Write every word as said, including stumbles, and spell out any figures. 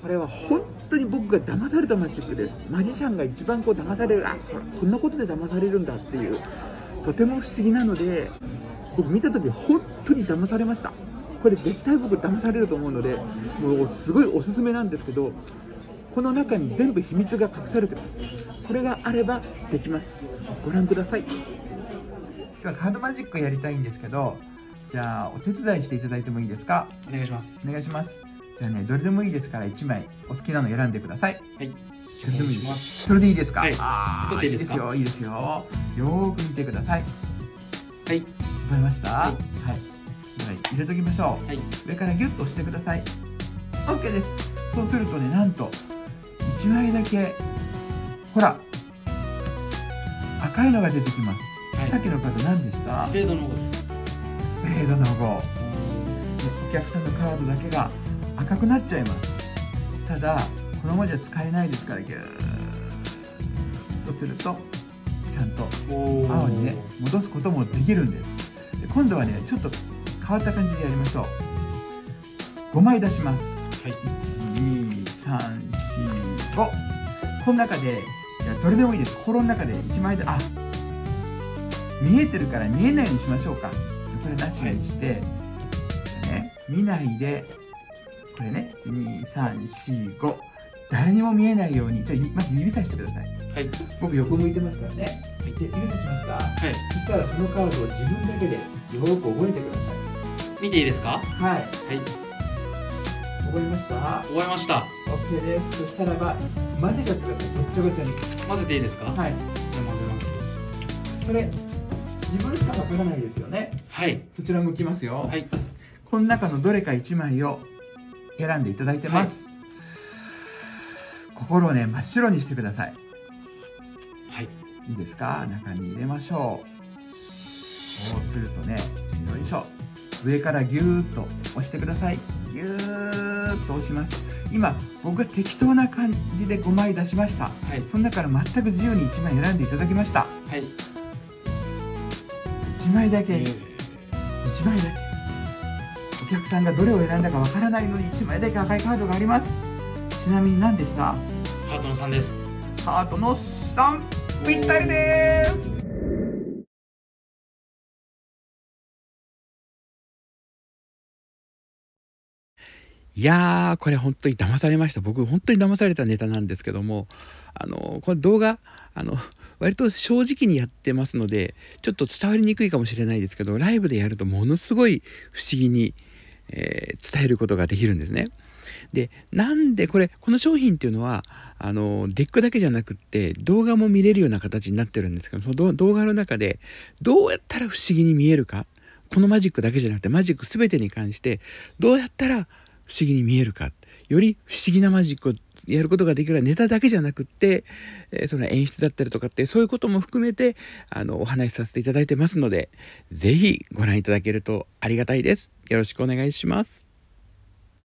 これは本当に僕が騙されたマジックです。マジシャンが一番こう騙される、あ、ここんなことで騙されるんだっていう、とても不思議なので、僕見た時本当に騙されました。これ絶対僕騙されると思うので、もうすごいおすすめなんですけど、この中に全部秘密が隠されてます。これがあればできます。ご覧ください。今日はカードマジックやりたいんですけど、じゃあお手伝いしていただいてもいいですか？ お願いします。 お願いします。じゃあね、どれでもいいですからいちまいお好きなの選んでください。 はい。 それでもいいです。それでいいですか？はい。ああ、いいですよ、いいですよ。よーく見てください。 はい。 わかりました？はい。はい。入れときましょう。 はい。 上からギュッと押してください。オッケーです。そうするとね、なんといちまいだけ、ほら、赤いのが出てきます。はい、さっきのカード何でした？ スペードのごです。 スペードのご。お客さんのカードだけが赤くなっちゃいます。ただこのままじゃ使えないですから、ギューッとするとちゃんと青にね戻すこともできるんです。で今度はねちょっと変わった感じでやりましょう。ごまい出します。はい、いちにさんしご。この中でじゃあどれでもいいです。心の中でいちまいで、あ、見えてるから見えないようにしましょうか。これなしにして、はいね、見ないで、これね、いちにさんしご、誰にも見えないように、じゃあまず指さしてください。はい。僕横向いてますからね。はい、で、指さしました。はい。そしたらそのカードを自分だけでよーく覚えてください。 見ていいですか？はい。はい。 覚えました？ 覚えました。 OK です。そしたらば、混ぜちゃってください。ごっちゃごちゃに。 混ぜていいですか？はい。じゃあ混ぜます。 これ、自分しかわからないですよね。はい。そちら向きますよ。はい。この中のどれかいちまいを選んでいただいてます。はい、心をね、真っ白にしてください。はい。いいですか？中に入れましょう。こうするとね、よいしょ。上からギューッと押してください。ギューッと押します。今、僕が適当な感じでごまい出しました。はい。その中から全く自由にいちまい選んでいただきました。はい。いちまいだけ、いちまいだけ。お客さんがどれを選んだかわからないのにいちまいだけ赤いカードがあります。ちなみに何でした？ハートのさんです。 ハートのさん、ぴったりです。いやー、これ本当に騙されました。僕本当に騙されたネタなんですけども、あのこの動画あの割と正直にやってますのでちょっと伝わりにくいかもしれないですけど、ライブでやるとものすごい不思議に、えー、伝えることができるんですね。で、なんでこれこの商品っていうのはあのデックだけじゃなくって動画も見れるような形になってるんですけど、その動画の中でどうやったら不思議に見えるか、このマジックだけじゃなくてマジック全てに関してどうやったら不思議に見えるか、より不思議なマジックをやることができるネタだけじゃなくって、えー、その演出だったりとかってそういうことも含めてあのお話しさせていただいてますので、是非ご覧いただけるとありがたいです。よろしくお願いします。